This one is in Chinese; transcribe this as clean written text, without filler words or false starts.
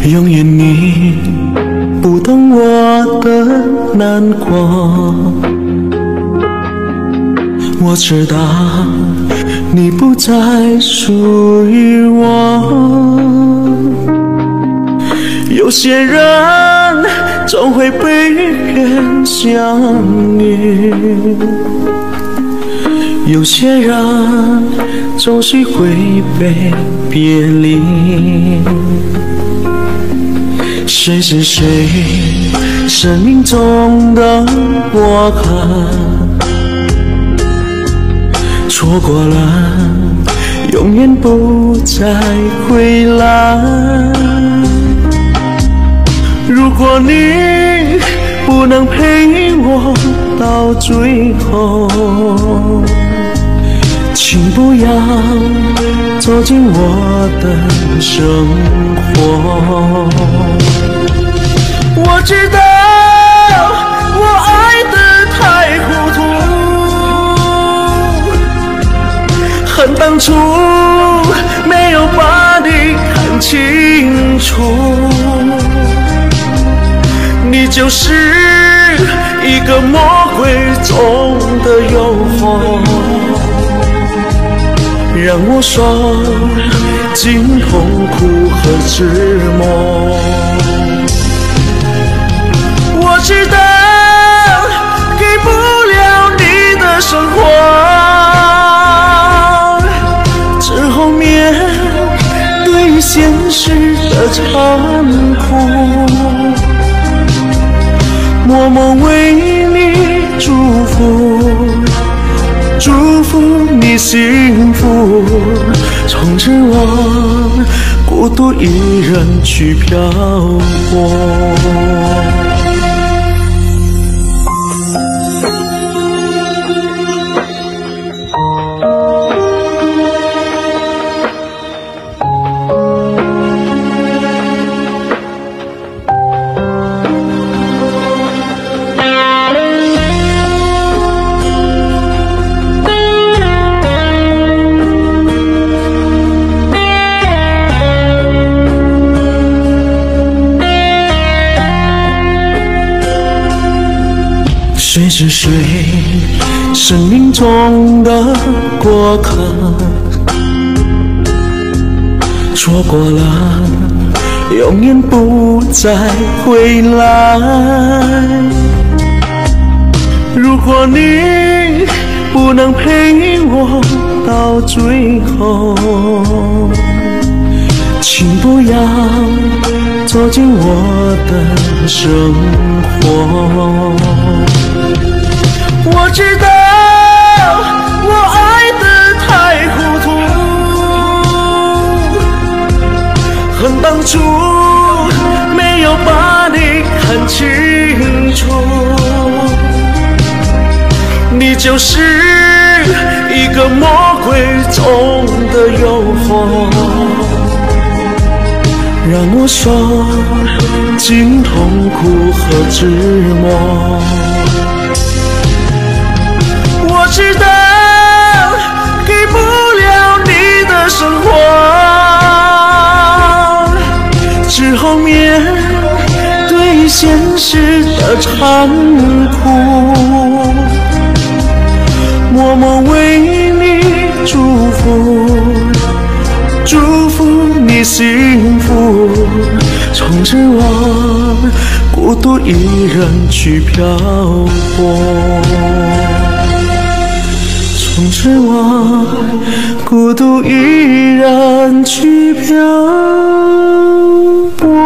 永远你不懂我的难过，我知道你不再属于我。有些人总会被人相遇，有些人总是会被别离。谁是谁生命中的过客，错过了永远不再回来。如果你不能陪我到最后，请不要走进我的生活。我知道我爱得太糊涂，恨当初没有把你看清楚。你就是一个魔鬼中的诱惑，让我受尽痛苦和折磨。我知道给不了你的生活，之后面对现实的残酷，默默为你祝福，祝福你幸福。从此我孤独一人去漂泊。谁是谁生命中的过客，错过了永远不再回来。如果你不能陪我到最后，请不要走进我的生活。我知道我爱得太糊涂，恨当初没有把你看清楚。你就是一个魔鬼中的诱惑，让我受尽痛苦和折磨。我知道给不了你的生活，之后面对现实的残酷，默默为你祝福，祝福你幸福。从此我孤独一人去漂泊，从此我孤独一人去漂泊。